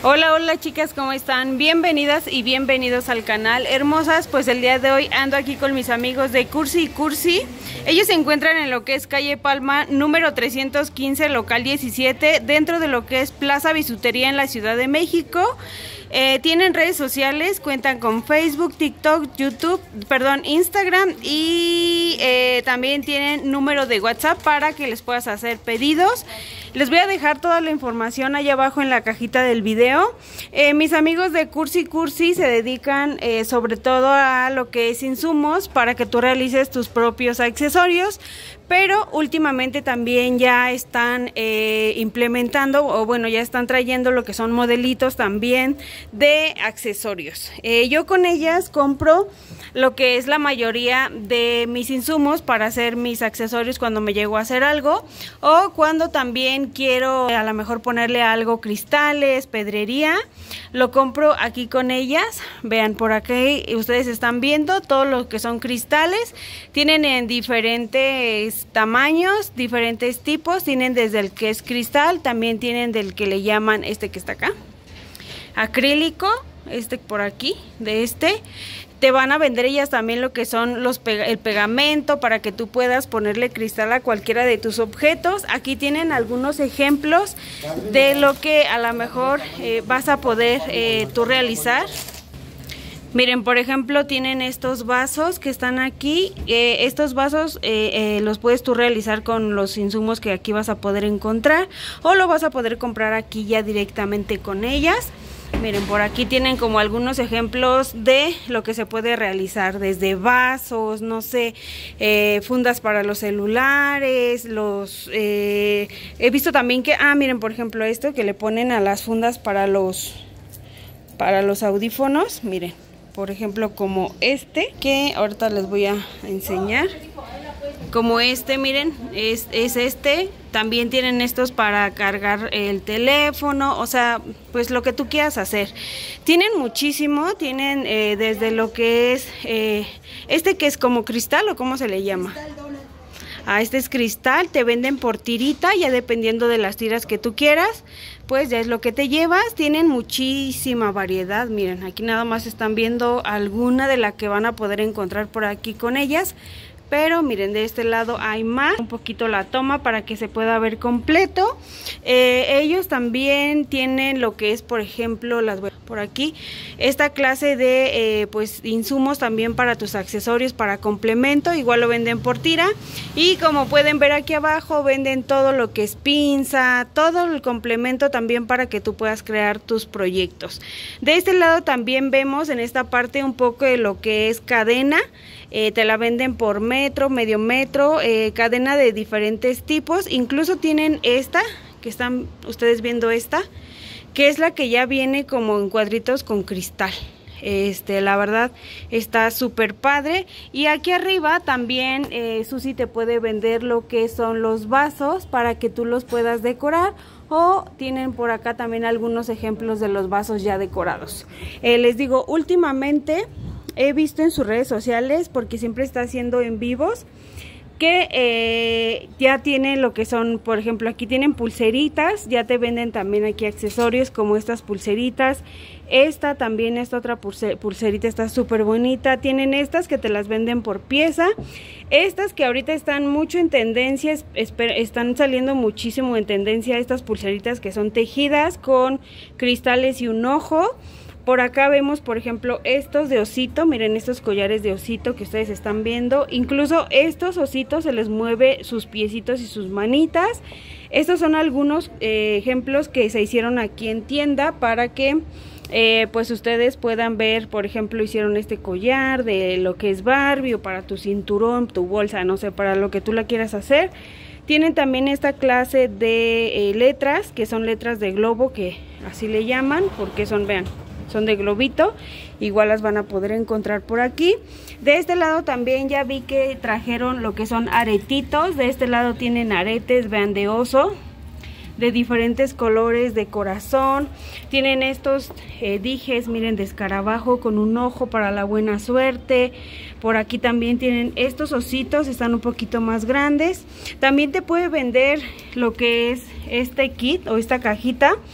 Hola, hola chicas, ¿cómo están? Bienvenidas y bienvenidos al canal. Hermosas, pues el día de hoy ando aquí con mis amigos de Cursi y Cursi. Ellos se encuentran en lo que es calle Palma, número 315, local 17, dentro de lo que es Plaza Bisutería en la Ciudad de México. Tienen redes sociales, cuentan con Facebook, TikTok, Instagram y también tienen número de WhatsApp para que les puedas hacer pedidos. Les voy a dejar toda la información allá abajo en la cajita del video. Mis amigos de Cursi Cursi se dedican sobre todo a lo que es insumos para que tú realices tus propios accesorios, pero últimamente también ya están implementando, o bueno, ya están trayendo lo que son modelitos también de accesorios. Yo con ellas compro lo que es la mayoría de mis insumos para hacer mis accesorios cuando me llego a hacer algo, o cuando también quiero a lo mejor ponerle algo, cristales, pedrería, lo compro aquí con ellas. Vean, por aquí ustedes están viendo todo lo que son cristales. Tienen en diferentes tamaños, diferentes tipos. Tienen desde el que es cristal, también tienen del que le llaman este que está acá, acrílico, este por aquí, de este. Te van a vender ellas también lo que son el pegamento para que tú puedas ponerle cristal a cualquiera de tus objetos. Aquí tienen algunos ejemplos de lo que a lo mejor vas a poder tú realizar. Miren, por ejemplo, tienen estos vasos que están aquí. Estos vasos los puedes tú realizar con los insumos que aquí vas a poder encontrar, o lo vas a poder comprar aquí ya directamente con ellas. Miren, por aquí tienen como algunos ejemplos de lo que se puede realizar, desde vasos, no sé, fundas para los celulares, he visto también que, miren, por ejemplo, esto que le ponen a las fundas para los audífonos. Miren, por ejemplo, como este, que ahorita les voy a enseñar. Como este, miren, es este. También tienen estos para cargar el teléfono, o sea, pues lo que tú quieras hacer. Tienen muchísimo, tienen desde lo que es, este que es como cristal, o cómo se le llama. Este es cristal, te venden por tirita, ya dependiendo de las tiras que tú quieras, pues ya es lo que te llevas. Tienen muchísima variedad. Miren, aquí nada más están viendo alguna de la que van a poder encontrar por aquí con ellas. Pero miren, de este lado hay más, un poquito la toma para que se pueda ver completo. Ellos también tienen lo que es, por ejemplo, por aquí, esta clase de pues insumos también para tus accesorios, para complemento. Igual lo venden por tira. Y como pueden ver aquí abajo, venden todo lo que es pinza, todo el complemento también para que tú puedas crear tus proyectos. De este lado también vemos en esta parte un poco de lo que es cadena. Te la venden por metro, medio metro, cadena de diferentes tipos. Incluso tienen esta, que están ustedes viendo esta, que es la que ya viene como en cuadritos con cristal. La verdad está súper padre. Y aquí arriba también Susi te puede vender lo que son los vasos para que tú los puedas decorar. O tienen por acá también algunos ejemplos de los vasos ya decorados. Les digo, últimamente he visto en sus redes sociales, porque siempre está haciendo en vivos, que ya tienen lo que son, por ejemplo, aquí tienen pulseritas, ya te venden también aquí accesorios como estas pulseritas. Esta también, esta otra pulserita está súper bonita. Tienen estas que te las venden por pieza. Estas que ahorita están mucho en tendencia, están saliendo muchísimo en tendencia, estas pulseritas que son tejidas con cristales y un ojo. Por acá vemos, por ejemplo, estos de osito. Miren, estos collares de osito que ustedes están viendo. Incluso estos ositos se les mueve sus piecitos y sus manitas. Estos son algunos ejemplos que se hicieron aquí en tienda para que pues ustedes puedan ver. Por ejemplo, hicieron este collar de lo que es Barbie, o para tu cinturón, tu bolsa, no sé, para lo que tú la quieras hacer. Tienen también esta clase de letras, que son letras de globo, que así le llaman, porque son, vean, son de globito. Igual las van a poder encontrar por aquí. De este lado también ya vi que trajeron lo que son aretitos. De este lado tienen aretes, vean, de oso, de diferentes colores, de corazón. Tienen estos dijes, miren, de escarabajo con un ojo para la buena suerte. Por aquí también tienen estos ositos, están un poquito más grandes. También te puede vender lo que es este kit o esta cajita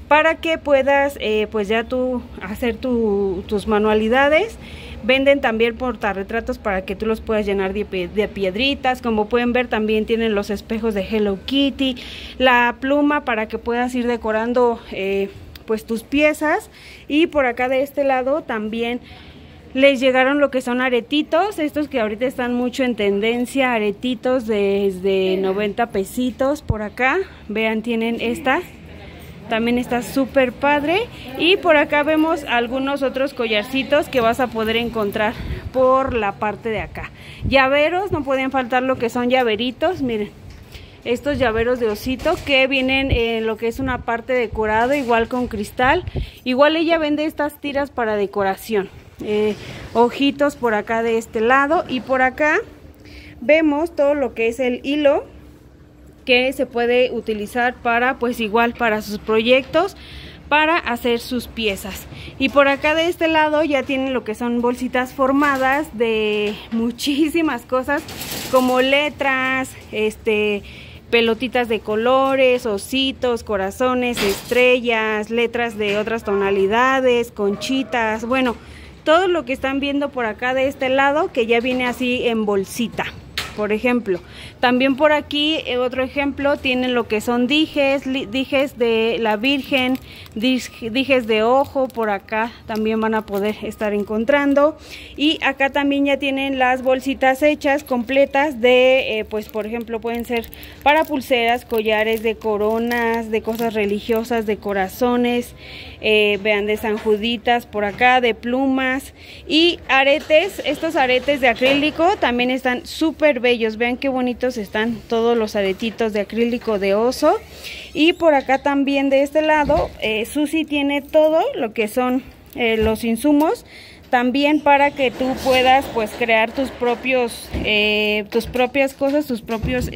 para que puedas pues ya tú hacer tus manualidades. Venden también portarretratos para que tú los puedas llenar de piedritas. Como pueden ver, también tienen los espejos de Hello Kitty, la pluma para que puedas ir decorando pues tus piezas. Y por acá de este lado también les llegaron lo que son aretitos, estos que ahorita están mucho en tendencia, aretitos desde 90 pesitos por acá. Vean, tienen esta. También está súper padre. Y por acá vemos algunos otros collarcitos que vas a poder encontrar por la parte de acá. Llaveros, no podían faltar lo que son llaveritos. Miren, estos llaveros de osito que vienen en lo que es una parte decorada, igual con cristal. Igual ella vende estas tiras para decoración. Ojitos por acá de este lado. Y por acá vemos todo lo que es el hilo, que se puede utilizar para pues igual para sus proyectos, para hacer sus piezas. Y por acá de este lado ya tienen lo que son bolsitas formadas de muchísimas cosas, como letras, pelotitas de colores, ositos, corazones, estrellas, letras de otras tonalidades, conchitas, bueno, todo lo que están viendo por acá de este lado, que ya viene así en bolsita. Por ejemplo, también por aquí otro ejemplo, tienen lo que son dijes de la Virgen, dijes de ojo, por acá también van a poder estar encontrando. Y acá también ya tienen las bolsitas hechas, completas de, pues por ejemplo, pueden ser para pulseras, collares, de coronas, de cosas religiosas, de corazones, vean, de sanjuditas por acá, de plumas y aretes. Estos aretes de acrílico también están súper bellos, vean qué bonitos están todos los aretitos de acrílico de oso. Y por acá también de este lado Susi tiene todo lo que son los insumos también para que tú puedas pues crear tus propias cosas, tus propios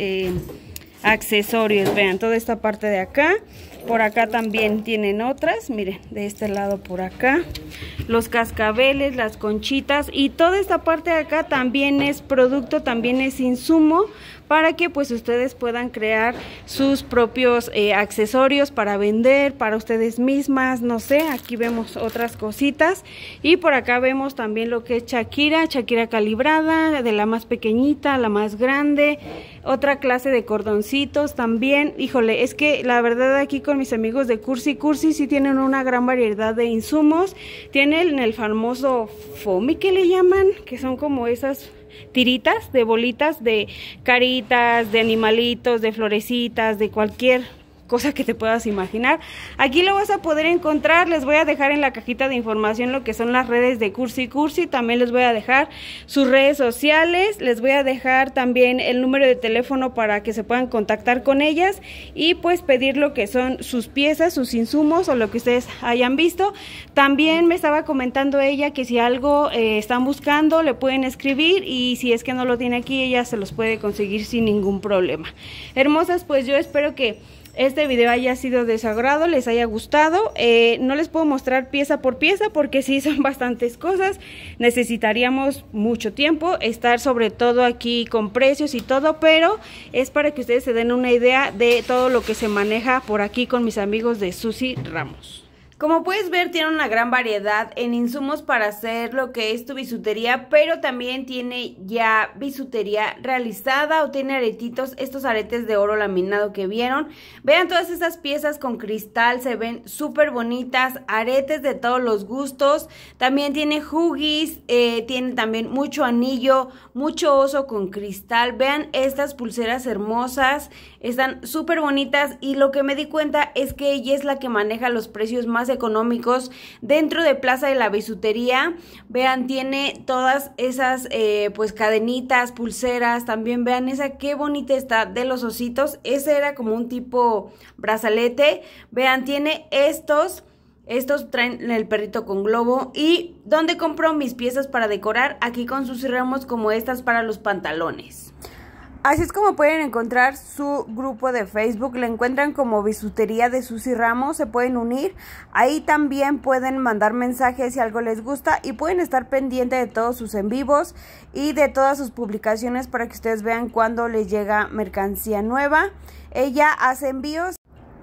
accesorios. Vean toda esta parte de acá. Por acá también tienen otras, miren, de este lado por acá, los cascabeles, las conchitas, y toda esta parte de acá también es producto, también es insumo para que pues ustedes puedan crear sus propios accesorios para vender, para ustedes mismas, no sé. Aquí vemos otras cositas y por acá vemos también lo que es Shakira calibrada, de la más pequeñita a la más grande, otra clase de cordoncitos también. Híjole, es que la verdad aquí con mis amigos de Cursi sí tienen una gran variedad de insumos. Tienen el famoso foamy que le llaman, que son como esas tiritas de bolitas de caritas, de animalitos, de florecitas, de cualquier cosa que te puedas imaginar. Aquí lo vas a poder encontrar. Les voy a dejar en la cajita de información lo que son las redes de Cursi. También les voy a dejar sus redes sociales, les voy a dejar también el número de teléfono para que se puedan contactar con ellas y pues pedir lo que son sus piezas, sus insumos o lo que ustedes hayan visto. También me estaba comentando ella que si algo están buscando le pueden escribir y si es que no lo tiene aquí ella se los puede conseguir sin ningún problema. Hermosas, pues yo espero que este video haya sido de su agrado, les haya gustado. No les puedo mostrar pieza por pieza porque sí son bastantes cosas. Necesitaríamos mucho tiempo, estar sobre todo aquí con precios y todo, pero es para que ustedes se den una idea de todo lo que se maneja por aquí con mis amigos de Susi Ramos. Como puedes ver, tiene una gran variedad en insumos para hacer lo que es tu bisutería, pero también tiene ya bisutería realizada o tiene aretitos, estos aretes de oro laminado que vieron. Vean todas esas piezas con cristal, se ven súper bonitas, aretes de todos los gustos. También tiene huggies, tiene también mucho anillo, mucho oso con cristal. Vean estas pulseras hermosas, están súper bonitas y lo que me di cuenta es que ella es la que maneja los precios más económicos dentro de Plaza de la Bisutería. Vean, tiene todas esas pues cadenitas, pulseras, también vean esa qué bonita está de los ositos. Ese era como un tipo brazalete. Vean, tiene estos traen el perrito con globo. Y donde compro mis piezas para decorar, aquí con Susi Ramos, como estas para los pantalones. Así es como pueden encontrar su grupo de Facebook, le encuentran como Bisutería de Susi Ramos, se pueden unir, ahí también pueden mandar mensajes si algo les gusta y pueden estar pendientes de todos sus en vivos y de todas sus publicaciones para que ustedes vean cuando les llega mercancía nueva. Ella hace envíos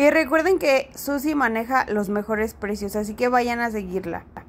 Y recuerden que Susi maneja los mejores precios, así que vayan a seguirla.